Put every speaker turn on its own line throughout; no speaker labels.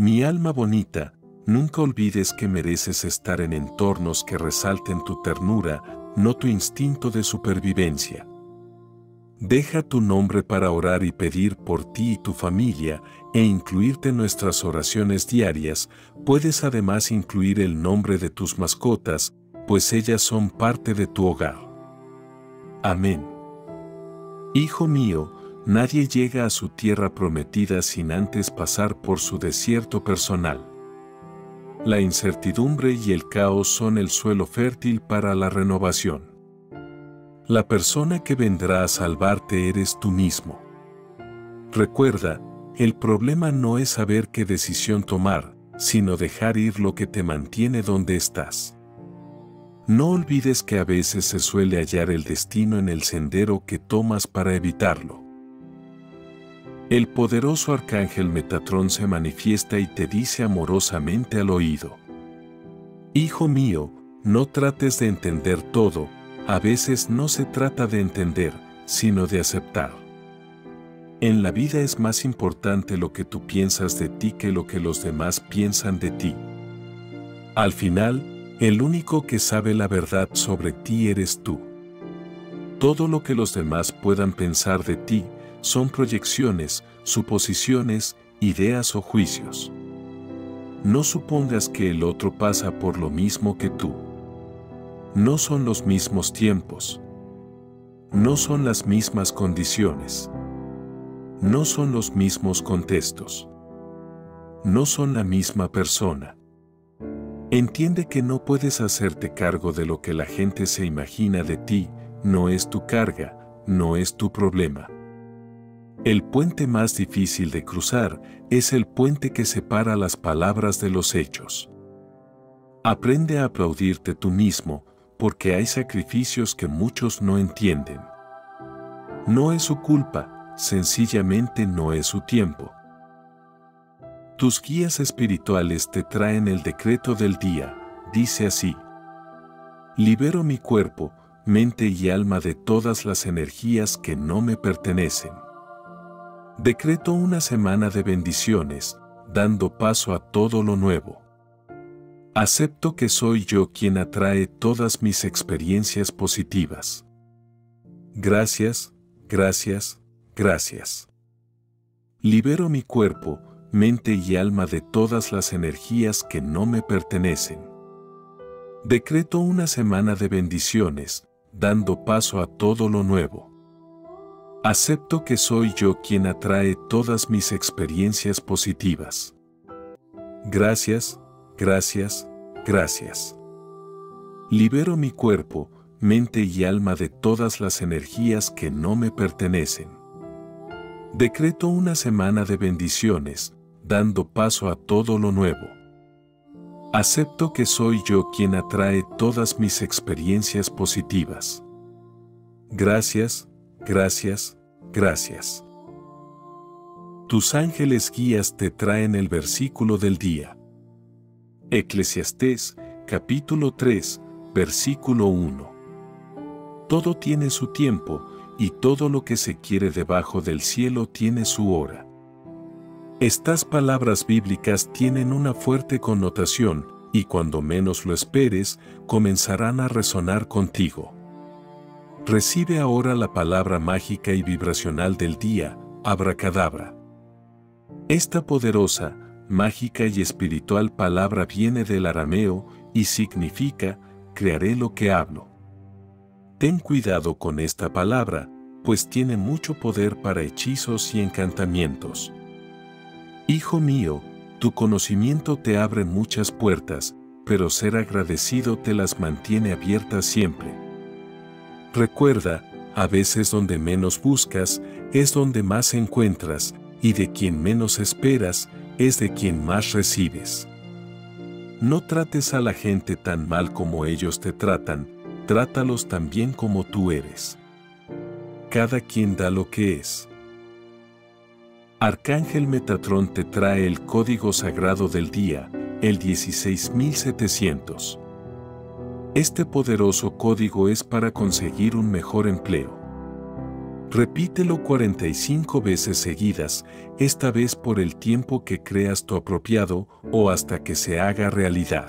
Mi alma bonita, nunca olvides que mereces estar en entornos que resalten tu ternura, no tu instinto de supervivencia. Deja tu nombre para orar y pedir por ti y tu familia e incluirte en nuestras oraciones diarias. Puedes además incluir el nombre de tus mascotas, pues ellas son parte de tu hogar. Amén. Hijo mío, nadie llega a su tierra prometida sin antes pasar por su desierto personal. La incertidumbre y el caos son el suelo fértil para la renovación. La persona que vendrá a salvarte eres tú mismo. Recuerda, el problema no es saber qué decisión tomar, sino dejar ir lo que te mantiene donde estás. No olvides que a veces se suele hallar el destino en el sendero que tomas para evitarlo. El poderoso arcángel Metatrón se manifiesta y te dice amorosamente al oído: Hijo mío, no trates de entender todo. A veces no se trata de entender, sino de aceptar. En la vida es más importante lo que tú piensas de ti que lo que los demás piensan de ti. Al final, el único que sabe la verdad sobre ti eres tú. Todo lo que los demás puedan pensar de ti son proyecciones, suposiciones, ideas o juicios. No supongas que el otro pasa por lo mismo que tú. No son los mismos tiempos. No son las mismas condiciones. No son los mismos contextos. No son la misma persona. Entiende que no puedes hacerte cargo de lo que la gente se imagina de ti, no es tu carga, no es tu problema. El puente más difícil de cruzar es el puente que separa las palabras de los hechos. Aprende a aplaudirte tú mismo, porque hay sacrificios que muchos no entienden. No es su culpa, sencillamente no es su tiempo. Tus guías espirituales te traen el decreto del día, dice así: libero mi cuerpo, mente y alma de todas las energías que no me pertenecen. Decreto una semana de bendiciones, dando paso a todo lo nuevo. Acepto que soy yo quien atrae todas mis experiencias positivas. Gracias, gracias, gracias. Libero mi cuerpo, mente y alma de todas las energías que no me pertenecen. Decreto una semana de bendiciones, dando paso a todo lo nuevo. Acepto que soy yo quien atrae todas mis experiencias positivas. Gracias, gracias, gracias. Libero mi cuerpo, mente y alma de todas las energías que no me pertenecen. Decreto una semana de bendiciones, dando paso a todo lo nuevo. Acepto que soy yo quien atrae todas mis experiencias positivas. Gracias, gracias, gracias. Tus ángeles guías te traen el versículo del día. Eclesiastés, capítulo 3, versículo 1. Todo tiene su tiempo, y todo lo que se quiere debajo del cielo tiene su hora. Estas palabras bíblicas tienen una fuerte connotación, y cuando menos lo esperes, comenzarán a resonar contigo. Recibe ahora la palabra mágica y vibracional del día, abracadabra. Esta poderosa, mágica y espiritual palabra viene del arameo y significa: crearé lo que hablo. Ten cuidado con esta palabra, pues tiene mucho poder para hechizos y encantamientos. Hijo mío, tu conocimiento te abre muchas puertas, pero ser agradecido te las mantiene abiertas siempre. Recuerda, a veces donde menos buscas, es donde más encuentras, y de quien menos esperas, es de quien más recibes. No trates a la gente tan mal como ellos te tratan, trátalos tan bien como tú eres. Cada quien da lo que es. Arcángel Metatrón te trae el código sagrado del día, el 16700. Este poderoso código es para conseguir un mejor empleo. Repítelo 45 veces seguidas, esta vez por el tiempo que creas tu apropiado o hasta que se haga realidad.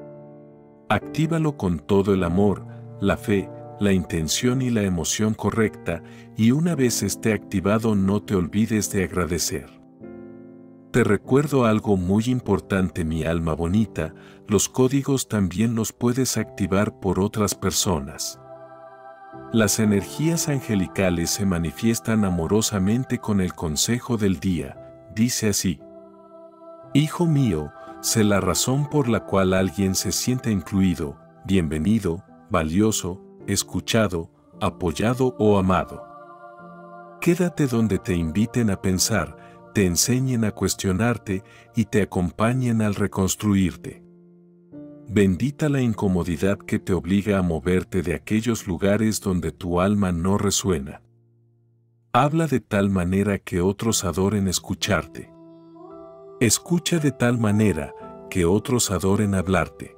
Actívalo con todo el amor, la fe, la intención y la emoción correcta, y una vez esté activado no te olvides de agradecer. Te recuerdo algo muy importante, mi alma bonita, los códigos también los puedes activar por otras personas. Las energías angelicales se manifiestan amorosamente con el consejo del día, dice así: Hijo mío, sé la razón por la cual alguien se siente incluido, bienvenido, valioso, escuchado, apoyado o amado. Quédate donde te inviten a pensar, te enseñen a cuestionarte y te acompañen al reconstruirte. Bendita la incomodidad que te obliga a moverte de aquellos lugares donde tu alma no resuena. Habla de tal manera que otros adoren escucharte. Escucha de tal manera que otros adoren hablarte.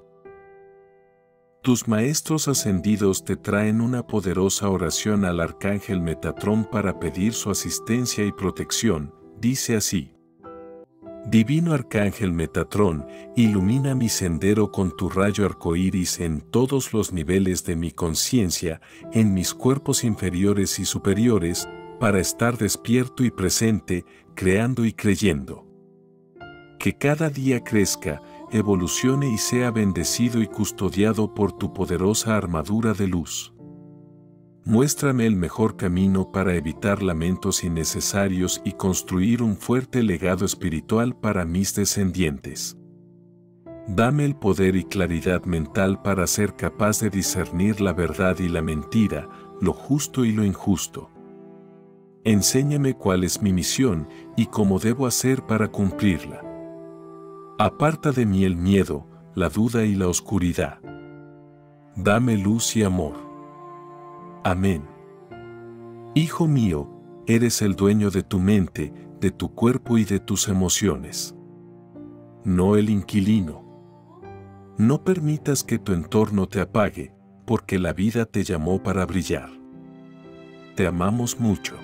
Tus maestros ascendidos te traen una poderosa oración al arcángel Metatrón para pedir su asistencia y protección, dice así: Divino Arcángel Metatrón, ilumina mi sendero con tu rayo arcoíris en todos los niveles de mi conciencia, en mis cuerpos inferiores y superiores, para estar despierto y presente, creando y creyendo. Que cada día crezca, evolucione y sea bendecido y custodiado por tu poderosa armadura de luz. Muéstrame el mejor camino para evitar lamentos innecesarios y construir un fuerte legado espiritual para mis descendientes. Dame el poder y claridad mental para ser capaz de discernir la verdad y la mentira, lo justo y lo injusto. Enséñame cuál es mi misión y cómo debo hacer para cumplirla. Aparta de mí el miedo, la duda y la oscuridad. Dame luz y amor. Amén. Hijo mío, eres el dueño de tu mente, de tu cuerpo y de tus emociones. No el inquilino. No permitas que tu entorno te apague, porque la vida te llamó para brillar. Te amamos mucho.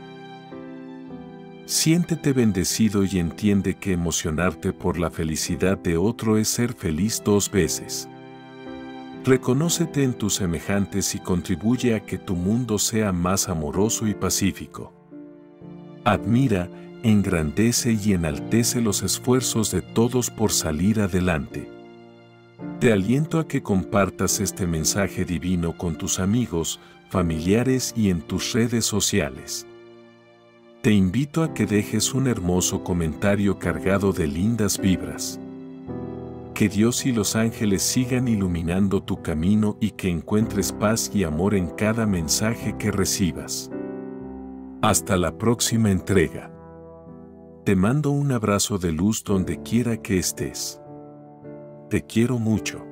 Siéntete bendecido y entiende que emocionarte por la felicidad de otro es ser feliz 2 veces. Reconócete en tus semejantes y contribuye a que tu mundo sea más amoroso y pacífico. Admira, engrandece y enaltece los esfuerzos de todos por salir adelante. Te aliento a que compartas este mensaje divino con tus amigos, familiares y en tus redes sociales. Te invito a que dejes un hermoso comentario cargado de lindas vibras. Que Dios y los ángeles sigan iluminando tu camino y que encuentres paz y amor en cada mensaje que recibas. Hasta la próxima entrega. Te mando un abrazo de luz donde quiera que estés. Te quiero mucho.